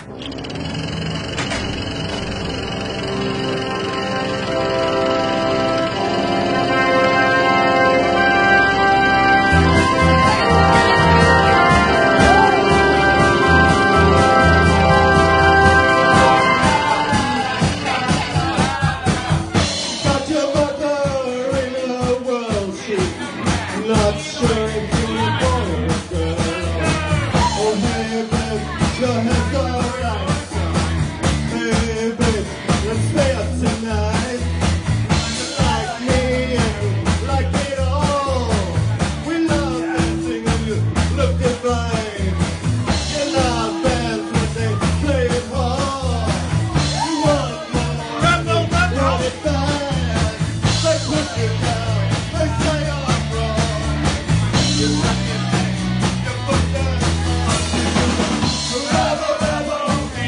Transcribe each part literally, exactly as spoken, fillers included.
Not sure if you're a boy or a girl. Oh hey babe, your head's alright. Hey babe, let's stay up tonight. Like me and like it all. We love dancing and you look divine. You're not bad when they play it hard. You want more, Rebel, rebel. want it bad. They put you down, they say I'm wrong. You like it, you put them on. Rebel, rebel.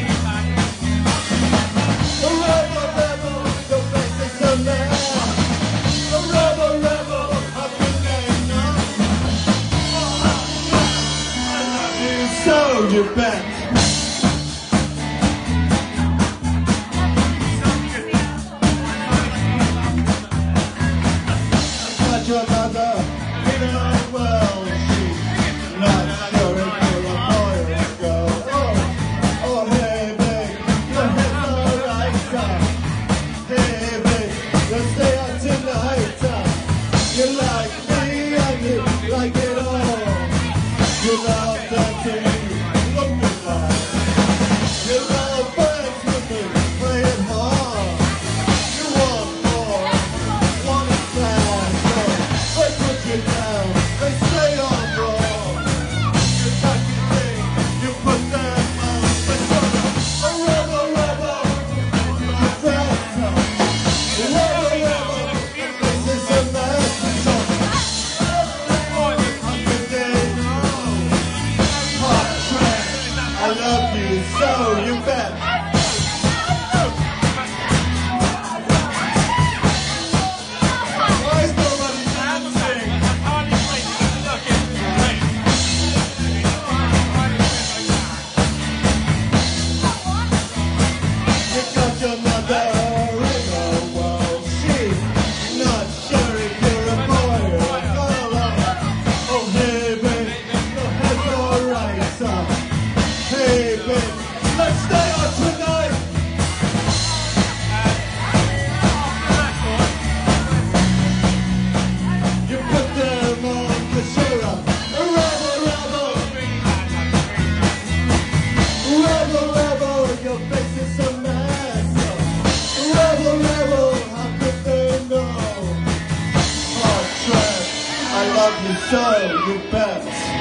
Rebel, rebel, your face is a man. Rebel, rebel, how can they not? I love you so, you bet. Got your mother in a well, she's not sure if you're a boy or a girl. Oh, oh, hey babe, your head's alright, son. Hey babe, let's stay out tonight, son. You like me and you like it all. You love dancing, you look divine. You love birds with me, play it hard. You want more, want it bad, so they put you down, they say I'm wrong. You like it big, you put them on. They put a rebel, rebel, a dancer. Rebel, rebel, this is a mess. So, how can they know? Hot track, I love you so, you bet. Why is nobody dancing? You got your mother in a well, she's not sure if you're a boy or a girl. Oh hey babe, your head's alright, son. Hey babe, let's stay out tonight. You put them on the shoulder. Rebel, rebel. Rebel, rebel, your face is a mess. Rebel, rebel, how could they know? Hot trash, I love you so, you bet.